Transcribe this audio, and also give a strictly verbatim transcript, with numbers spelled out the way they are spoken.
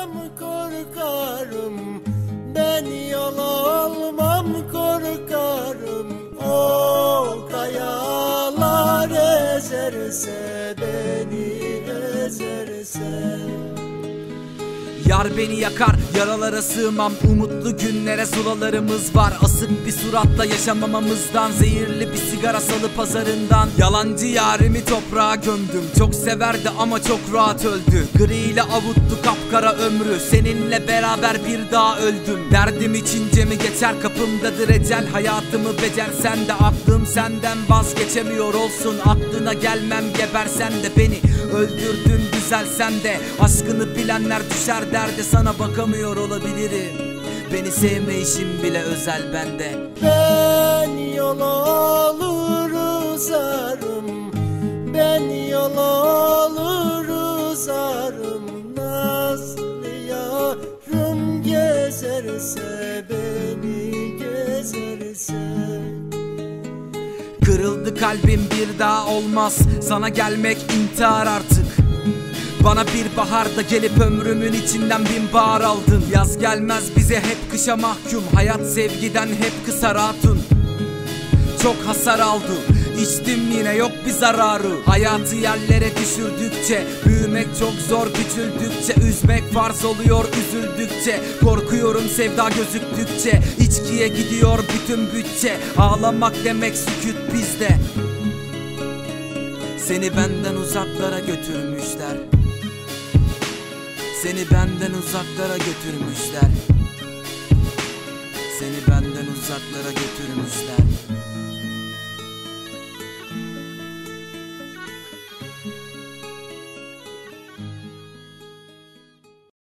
almam korkarım, ben yol almam korkarım. O kayalar ezerse, beni ezerse. Yar beni yakar, yaralara sığmam. Umutlu günlere sulalarımız var. Asık bir suratla yaşamamamızdan, zehirli bir sigara salı pazarından. Yalancı yarimi toprağa gömdüm. Çok severdi ama çok rahat öldü. Griyle avuttu kapkara ömrü. Seninle beraber bir daha öldüm. Derdim içince mi geçer, kapımdadır ecel. Hayatımı becersen de aklım senden vazgeçemiyor olsun. Aklına gelmem, gebersen de beni öldürdün, düzelsen de. Aşkını bilenler düşer derde, sana bakamıyor olabilirim. Beni sevmeyişim bile özel bende. Ben yol alır uzarım, ben yol alır uzarım. Nazlı yarım gezerse, beni gezerse. Kırıldı kalbim, bir daha olmaz sana gelmek intihar artık. Bana bir baharda gelip ömrümün içinden bin bahar aldın. Yaz gelmez bize, hep kışa mahkum. Hayat sevgiden hep kısa ratun. Çok hasar aldı, içtim yine yok bir zararı. Hayatı yerlere düşürdükçe, büyümek çok zor küçüldükçe. Üzmek farz oluyor üzüldükçe. Korkuyorum sevda gözüktükçe. İçkiye gidiyor bütün bütçe. Ağlamak demek sükut bizde. Seni benden uzaklara götürmüşler. Seni benden uzaklara götürmüşler. Seni benden uzaklara götürmüşler.